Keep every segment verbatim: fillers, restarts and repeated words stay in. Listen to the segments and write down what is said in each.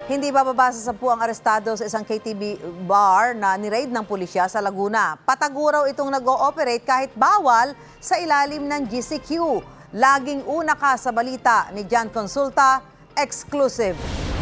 Hindi bababa sa sampu ang arestado sa isang K T V bar na ni-raid ng pulisya sa Laguna. Pataguraw itong nag-ooperate kahit bawal sa ilalim ng G C Q. Laging una ka sa balita ni Jan Consulta, exclusive.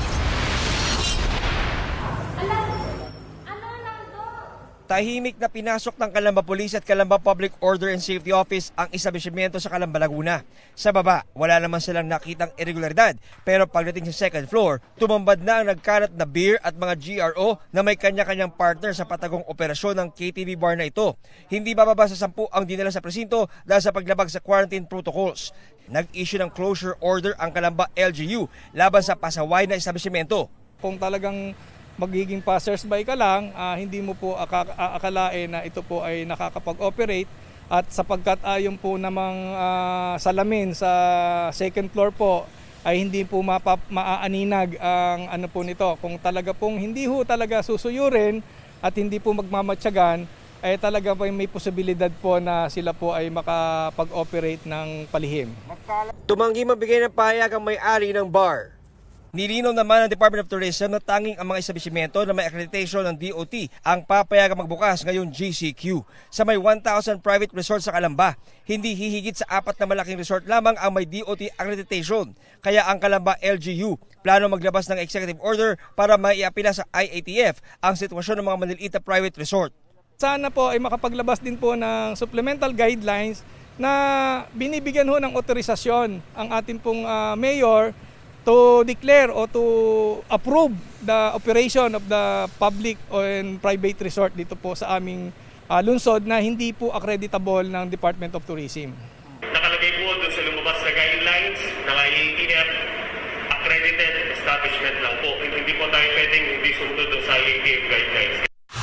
Tahimik na pinasok ng Calamba Police at Calamba Public Order and Safety Office ang establishmento sa Calamba, Laguna. Sa baba, wala naman silang nakitang irregularidad. Pero pagdating sa second floor, tumambad na ang nagkalat na beer at mga G R O na may kanya-kanyang partner sa patagong operasyon ng K T V bar na ito. Hindi bababa sa sampu ang dinala sa presinto dahil sa paglabag sa quarantine protocols. Nag-issue ng closure order ang Calamba L G U laban sa pasaway na establishmento. Kung talagang magiging passers-by ka lang, uh, hindi mo po akalain na ito po ay nakakapag-operate at sapagkat ayon po namang uh, salamin sa second floor po ay hindi po mapa, maaaninag ang ano po nito. Kung talaga pong hindi ho talaga susuyurin at hindi po magmamatyagan, ay talaga po may posibilidad po na sila po ay makapag-operate ng palihim. Tumanggi mabigay ng pahayag ang may-ari ng bar. Nilinaw naman ng Department of Tourism na tanging ang mga establishmento na may accreditation ng D O T ang papayagang magbukas ngayong G C Q. Sa may one thousand private resorts sa Calamba, hindi hihigit sa apat na malaking resort lamang ang may D O T accreditation. Kaya ang Calamba L G U plano maglabas ng executive order para maiapila sa I A T F ang sitwasyon ng mga maliliit na private resort. Sana po ay makapaglabas din po ng supplemental guidelines na binibigyan ho ng otorisasyon ang ating pong uh, mayor to declare or to approve the operation of the public and private resort dito po sa aming uh, lungsod na hindi po accreditable ng Department of Tourism. Nakalagay po doon sa lumabas na guidelines ng I A T F, accredited establishment lang po. Hindi po tayo pwedeng hindi sumunod doon sa I A T F guidelines.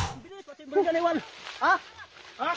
Ha? Ha?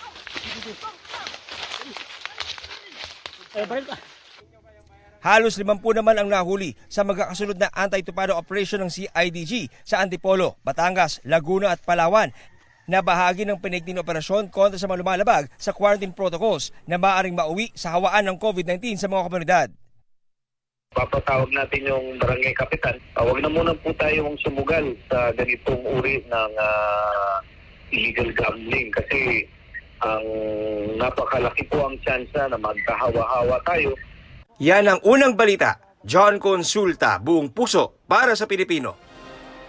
Eh, bahil ka. Halos limampu naman ang nahuli sa magkakasunod na anti-tupado operation ng C I D G sa Antipolo, Batangas, Laguna at Palawan na bahagi ng pinigting operasyon kontra sa mga lumalabag sa quarantine protocols na maaaring mauwi sa hawaan ng COVID nineteen sa mga komunidad. Papatawag natin yung barangay kapitan. Uh, Huwag na muna po tayong sumugal sa ganitong uri ng uh, illegal gambling kasi ang napakalaki po ang tsansa na magkahawa-hawa tayo. Yan ang unang balita. John Consulta, buong puso para sa Pilipino.